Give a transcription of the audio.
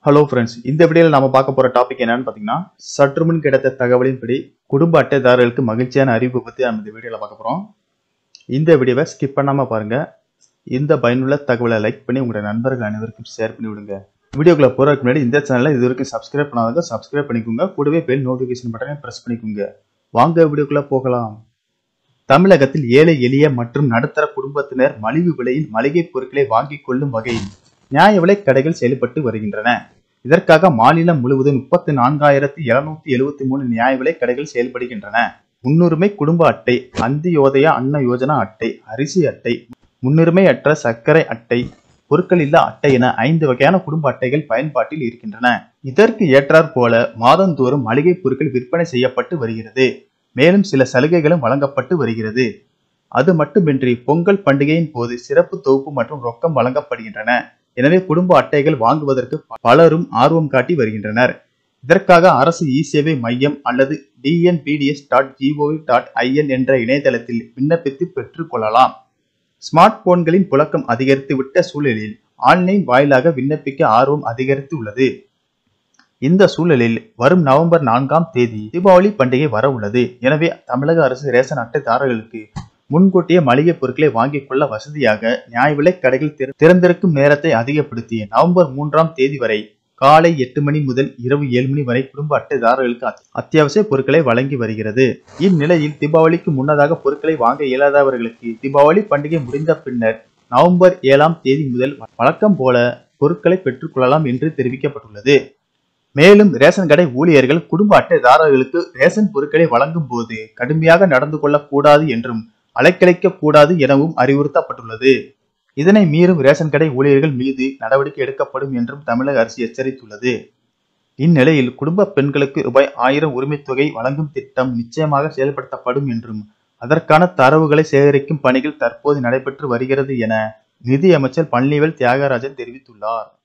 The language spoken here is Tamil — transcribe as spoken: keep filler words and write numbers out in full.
ஹலோ ஃப்ரெண்ட்ஸ், இந்த வீடியோவில் நாம பார்க்க போற டாபிக் என்னன்னு பார்த்தீங்கன்னா, சற்று முன் கிடைத்த தகவலின்படி குடும்ப அட்டைதாரர்களுக்கு மகிழ்ச்சியான அறிவிப்பு பற்றி நம்ம இந்த வீடியோவில் பார்க்க போறோம். இந்த வீடியோவை ஸ்கிப் பண்ணாம பாருங்க. இந்த பயனுள்ள தகவலை லைக் பண்ணி உங்களுடைய நண்பர்கள் அனைவருக்கும் ஷேர் பண்ணி விடுங்க. வீடியோக்குள்ள போறதுக்கு முன்னாடி இந்த சேனலை இது வரைக்கும் சப்ஸ்கிரைப் பண்ணாதவங்க சப்ஸ்கிரைப் பண்ணிக்கோங்க. கூடவே பெல் நோட்டிஃபிகேஷன் பட்டனை பிரஸ் பண்ணிக்கோங்க. வாங்க வீடியோக்குள்ள போகலாம். தமிழகத்தில் ஏழை எளிய மற்றும் நடுத்தர குடும்பத்தினர் மலிவு விலையில் மளிகை பொருட்களை வாங்கிக் கொள்ளும் வகையில் நியாய விலை கடைகள் செயல்பட்டு வருகின்றன. இதற்காக மாநிலம் முழுவதும் முப்பத்தி நான்காயிரத்தி எழுநூத்தி எழுபத்தி மூணு நியாய விலை கடைகள் செயல்படுகின்றன. முன்னுரிமை குடும்ப அட்டை, அந்தியோதயா அன்ன யோஜனா அட்டை, அரிசி அட்டை, முன்னுரிமை அற்ற சர்க்கரை அட்டை, பொருட்கள் இல்லா அட்டை என ஐந்து வகையான குடும்ப அட்டைகள் பயன்பாட்டில் இருக்கின்றன. இதற்கு ஏற்றாற் போல மாதந்தோறும் மளிகை பொருட்கள் விற்பனை செய்யப்பட்டு வருகிறது. மேலும் சில சலுகைகளும் வழங்கப்பட்டு வருகிறது. அது மட்டுமின்றி பொங்கல் பண்டிகையின் போது சிறப்பு தொகுப்பு மற்றும் ரொக்கம் வழங்கப்படுகின்றன. எனவே குடும்ப அட்டைகள் வாங்குவதற்கு பலரும் ஆர்வம் காட்டி வருகின்றனர். இதற்காக அரசு இ சேவை மையம் அல்லது T N P D S dot gov dot I N என்ற இணையதளத்தில் விண்ணப்பித்து பெற்றுக் கொள்ளலாம். ஸ்மார்ட் போன்களின் புழக்கம் அதிகரித்து விட்ட சூழலில் ஆன்லைன் வாயிலாக விண்ணப்பிக்க ஆர்வம் அதிகரித்து உள்ளது. இந்த சூழலில் வரும் நவம்பர் நான்காம் தேதி தீபாவளி பண்டிகை வர உள்ளது. எனவே தமிழக அரசு ரேஷன் அட்டைதாரர்களுக்கு முன்கூட்டிய மளிகை பொருட்களை வாங்கிக் கொள்ள வசதியாக நியாய விலை கடைகள் திறந்திருக்கும் நேரத்தை அதிகப்படுத்தி நவம்பர் மூன்றாம் தேதி வரை காலை எட்டு மணி முதல் இரவு ஏழு மணி வரை குடும்ப அட்டைதாரர்களுக்கு அத்தியாவசிய பொருட்களை வழங்கி வருகிறது. இந்நிலையில் தீபாவளிக்கு முன்னதாக பொருட்களை வாங்க இயலாதவர்களுக்கு தீபாவளி பண்டிகை முடிந்த பின்னர் நவம்பர் ஏழாம் தேதி முதல் வழக்கம் போல பொருட்களை பெற்றுக் கொள்ளலாம் என்று தெரிவிக்கப்பட்டுள்ளது. மேலும் ரேஷன் கடை ஊழியர்கள் குடும்ப அட்டைதாரர்களுக்கு ரேஷன் பொருட்களை வழங்கும் போது கடுமையாக நடந்து கொள்ளக்கூடாது என்றும் அலைக்கழிக்க கூடாது எனவும் அறிவுறுத்தப்பட்டுள்ளது. இதனை மீறும் ரேஷன் கடை ஊழியர்கள் மீது நடவடிக்கை எடுக்கப்படும் என்றும் தமிழக அரசு எச்சரித்துள்ளது. இந்நிலையில் குடும்ப பெண்களுக்கு ரூபாய் ஆயிரம் உரிமை தொகை வழங்கும் திட்டம் நிச்சயமாக செயல்படுத்தப்படும் என்றும் அதற்கான தரவுகளை சேகரிக்கும் பணிகள் தற்போது நடைபெற்று வருகிறது என நிதி அமைச்சர் பழனிவேல் தியாகராஜன் தெரிவித்துள்ளார்.